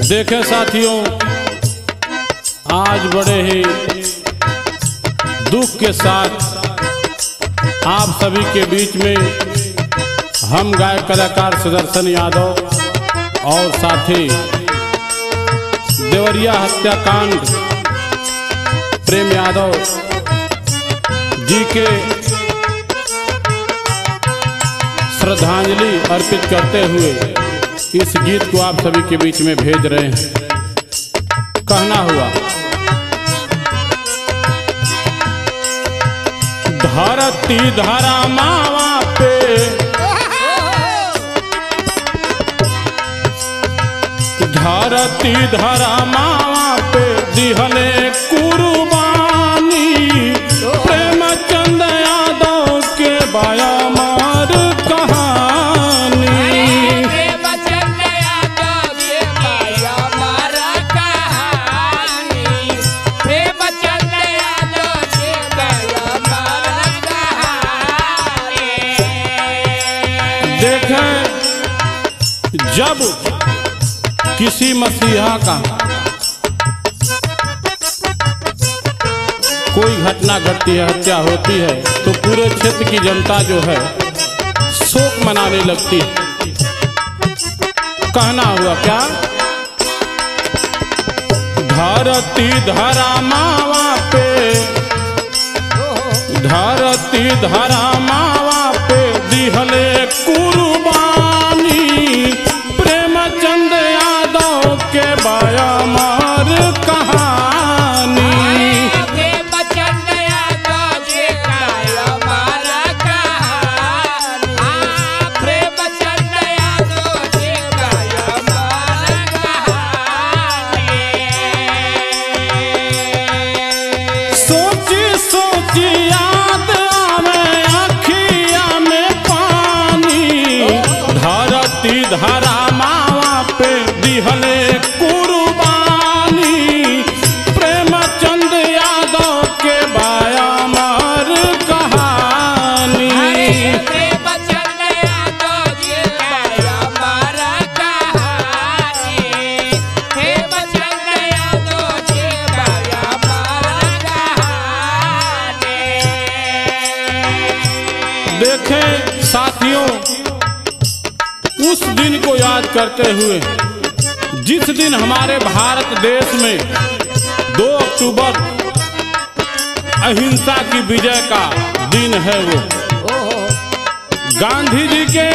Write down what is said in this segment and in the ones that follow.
देखें साथियों, आज बड़े ही दुख के साथ आप सभी के बीच में हम गायक कलाकार सुदर्शन यादव और साथी देवरिया हत्याकांड प्रेम यादव जी के श्रद्धांजलि अर्पित करते हुए इस गीत को आप सभी के बीच में भेज रहे हैं। कहना हुआ, धरती धरा मावा पे धरती धरा मावा पे दिहले कुर्बानी प्रेमचंद यादव के बाया मार कहानी। प्रेमचंद यादव के बाया मार कहानी, प्रेमचंद यादव के बाया मार कहानी। देखें, जब किसी मसीहा का कोई घटना घटती है, हत्या होती है, तो पूरे क्षेत्र की जनता जो है शोक मनाने लगती है। कहना हुआ क्या, धरती धरा मावा पे धरती धरा मावा पे दिहले कुर्बानी प्रेमचंद यादव के बाया मार कहानी। प्रेमचंद यादव के बाया मार कहानी, प्रेमचंद यादव के बाया मार कहानी। सोची सोची याद आवे अखिया में पानी, धरती धरा मावा पे दिहले कुर्बानी प्रेमचंद यादव के बाया मार कहानी। प्रेमचंद यादव के बाया मार कहानी, प्रेमचंद यादव के बाया मार कहानी। देखें साथियों, उस दिन को याद करते हुए जिस दिन हमारे भारत देश में 2 अक्टूबर अहिंसा की विजय का दिन है, वो गांधी जी के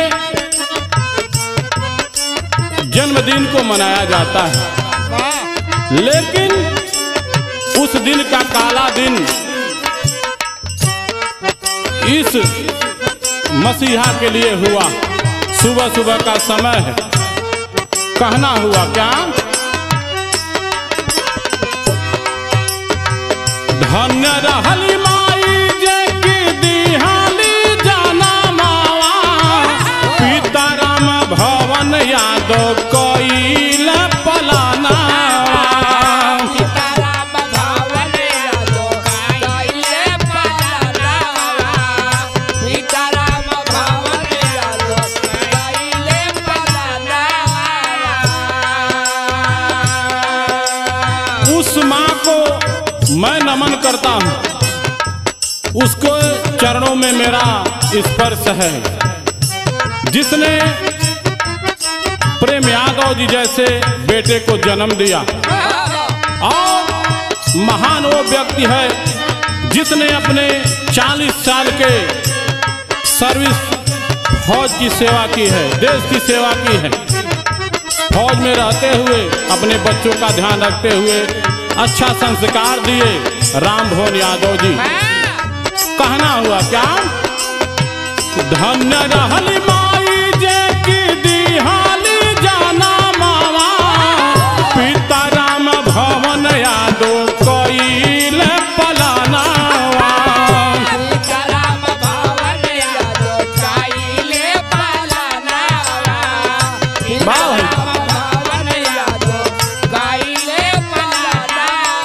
जन्मदिन को मनाया जाता है। लेकिन उस दिन का काला दिन इस मसीहा के लिए हुआ। सुबह सुबह का समय है। कहना हुआ क्या, धन्य रहली माई जे की दिहाली जाना मावा सीताराम भवन यादव कईल पलाना। सीताराम भवन यादव कईल पलाना, सीताराम भवन यादव कईल पलाना। उस माँ को मैं नमन करता हूँ, उसको चरणों में मेरा स्पर्श है, जिसने प्रेम यादव जी जैसे बेटे को जन्म दिया। और महान वो व्यक्ति है जिसने अपने 40 साल के सर्विस फौज की सेवा की है, देश की सेवा की है। फौज में रहते हुए अपने बच्चों का ध्यान रखते हुए अच्छा संस्कार दिए राम भवन यादव जी। कहना हुआ क्या, धन्य रहली माई जे की दिहाली जाना मावा सीताराम भवन यादव कईल पलाना। सीताराम भवन यादव कईल पलाना, सीताराम भवन यादव कईल पलाना।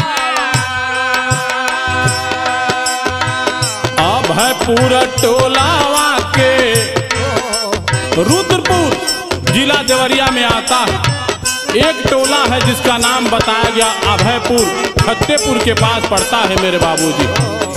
अब है पूरा टोलावा के रुद्रपुर जिला देवरिया में आता है। एक टोला है जिसका नाम बताया गया अभयपुर, फतेहपुर के पास पड़ता है मेरे बाबूजी।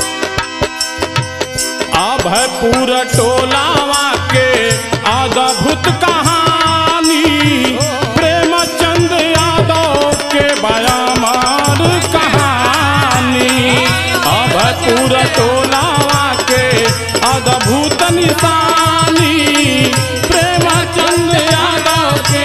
अभयपुर टोलावा के अद्भुत कहानी, प्रेमचंद यादव के बयामार कहानी। अभयपुर टोलावा के अद्भुत निशानी, प्रेमचंद यादव के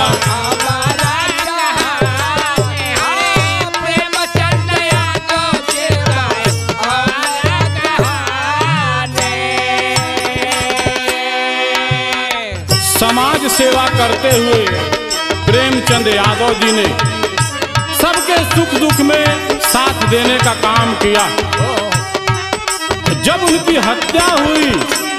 समाज सेवा करते हुए प्रेमचंद यादव जी ने सबके सुख दुख में साथ देने का काम किया। जब उनकी हत्या हुई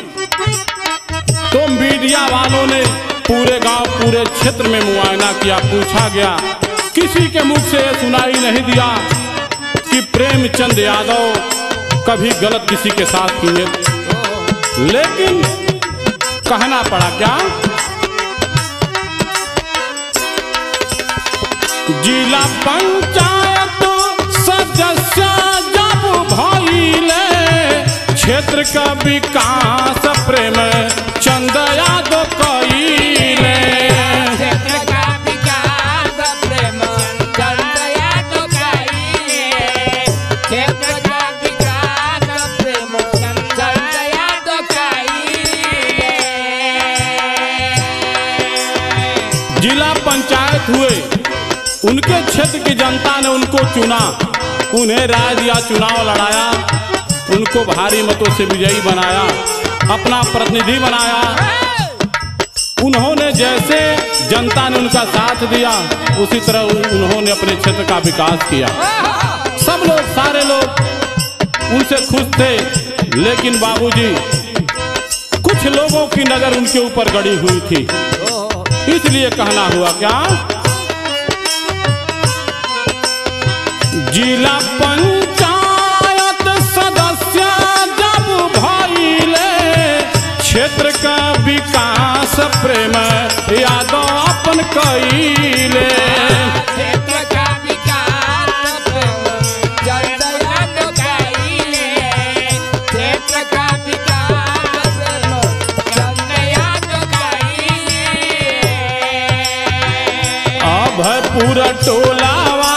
तो मीडिया वालों ने पूरे गांव पूरे क्षेत्र में मुआयना किया। पूछा गया, किसी के मुख से यह सुनाई नहीं दिया कि प्रेमचंद यादव कभी गलत किसी के साथ किए, लेकिन कहना पड़ा क्या? जिला पंचायत सदस्य जब भइले, क्षेत्र का विकास प्रेम चंद यादव कइले। क्षेत्र का विकास प्रेम चंद यादव कइले। क्षेत्र का विकास प्रेम चंद यादव कइले। जिला पंचायत हुए, उनके क्षेत्र की जनता ने उनको चुना, उन्हें राय दिया, चुनाव लड़ाया, उनको भारी मतों से विजयी बनाया, अपना प्रतिनिधि बनाया। उन्होंने जैसे जनता ने उनका साथ दिया, उसी तरह उन्होंने अपने क्षेत्र का विकास किया। सब लोग, सारे लोग उनसे खुश थे, लेकिन बाबूजी कुछ लोगों की नजर उनके ऊपर गड़ी हुई थी, इसलिए कहना हुआ क्या? जिला पंचायत सदस्य जब भइले, क्षेत्र का विकास प्रेम यादव अपन कइले। क्षेत्र का विकास प्रेम चंद यादव कइले। क्षेत्र का विकास प्रेम चंद यादव कइले। अभयपुर टोलावा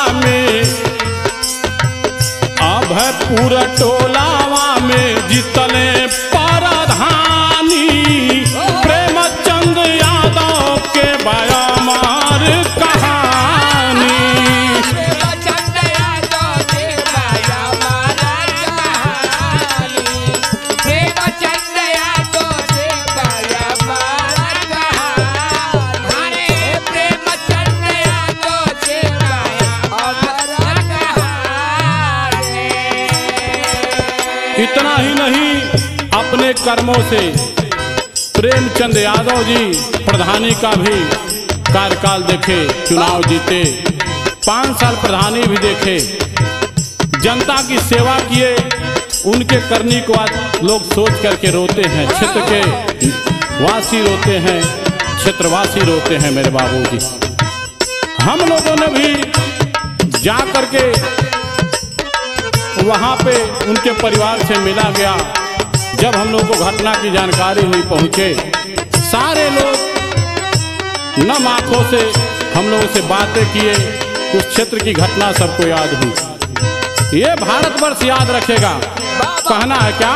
में जीतले परधानी, प्रेमचंद यादव के बयामार कहानी। प्रेमचंद यादव के बयामार कहानी। प्रेमचंद यादव के बयामार कहानी। प्रेमचंद यादव के बयामार कहानी। इतना ही नहीं, अपने कर्मों से प्रेमचंद यादव जी प्रधानी का भी कार्यकाल देखे, चुनाव जीते, 5 साल प्रधानी भी देखे, जनता की सेवा किए। उनके करनी को आज लोग सोच करके रोते हैं, क्षेत्र के वासी रोते हैं, क्षेत्रवासी रोते हैं मेरे बाबूजी। हम लोगों ने भी जा करके वहाँ पे उनके परिवार से मिला गया। जब हम लोग को घटना की जानकारी हुई, पहुँचे, सारे लोग नम आंखों से हम लोगों से बातें किए। उस क्षेत्र की घटना सबको याद हुई, ये भारतवर्ष याद रखेगा। कहना है क्या?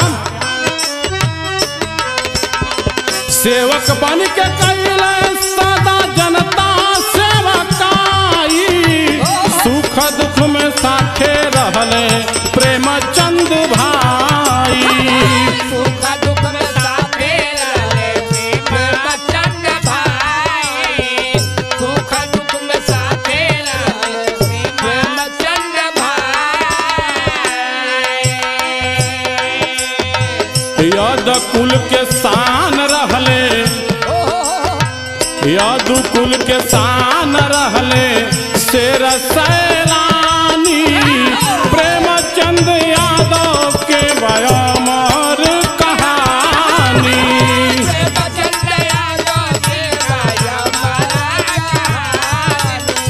सेवक बन के कइले सदा जनता सेवकाई, सुख दुख में साथे रहले प्रेमचंद भाई। सुख दुख में साथे रहले प्रेमचंद भाई। सुख दुख में साथे रहले प्रेमचंद भाई। याद कुल के शान रहले, यादु कुल के शान रहले शेर सैलानी, प्रेमचंद यादव के बयामार कहानी। प्रेमचंद यादव के बयामार कहानी।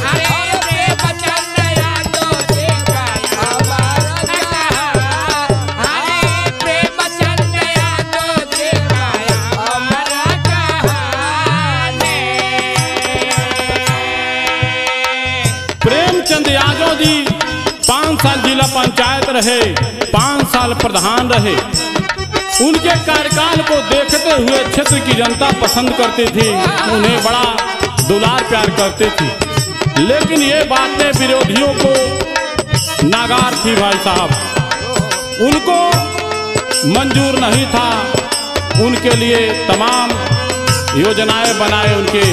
रहे, 5 साल प्रधान रहे। उनके कार्यकाल को देखते हुए क्षेत्र की जनता पसंद करती थी, उन्हें बड़ा दुलार प्यार करती थी। लेकिन ये बातें विरोधियों को नागार थी भाई साहब, उनको मंजूर नहीं था। उनके लिए तमाम योजनाएं बनाए, उनके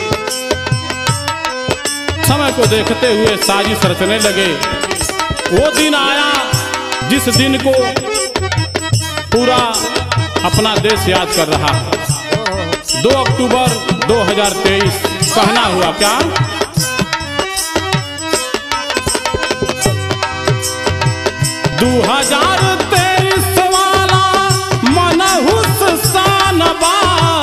समय को देखते हुए साजिश रचने लगे। वो दिन आया जिस दिन को पूरा अपना देश याद कर रहा है। 2 अक्टूबर 2023 कहना हुआ क्या? 2023 वाला मनहुस सानबा।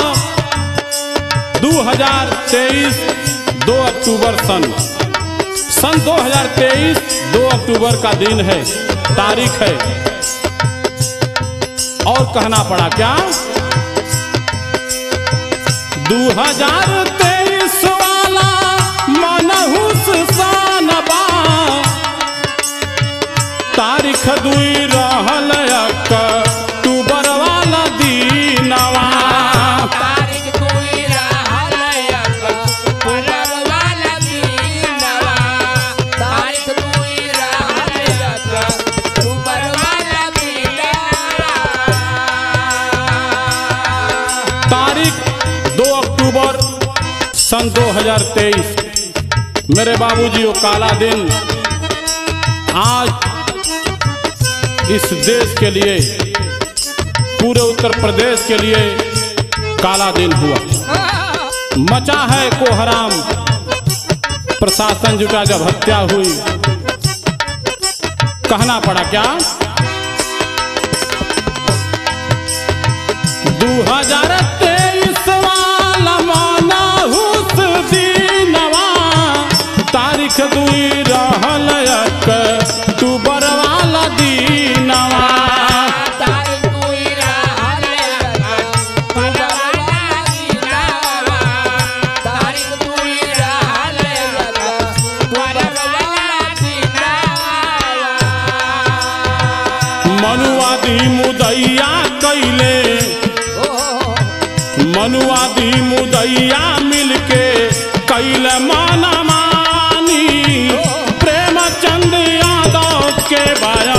2023 2 अक्टूबर सन 2023 2 अक्टूबर का दिन है, तारीख है। और कहना पड़ा क्या? 2023 वाला मनहुस सानबा, तारीख 2 रहल अक्टूबर वाला दीनवा। तारीख 2 रहल अक्टूबर वाला दीनवा। तारीख 2 रहल अक्टूबर वाला दीनवा। तारीख 2 अक्टूबर सन 2023। मेरे बाबूजी, वो काला दिन आज इस देश के लिए, पूरे उत्तर प्रदेश के लिए काला दिन हुआ। मचा है कोहराम, प्रशासन जुटा जब हत्या हुई। कहना पड़ा क्या? 2023 वाला मनहुस दीनवा, तारीख 2 रहल अक्टूबर वाला दीनवा। तारीख 2 रहल अक्टूबर वाला दीनवा। तारीख 2 रहल अक्टूबर वाला दीनवा। मनुवादी मुदैया कैले, मनुवादी मुदैया मिलके कैले माना मानी, प्रेमचंद यादव के बाया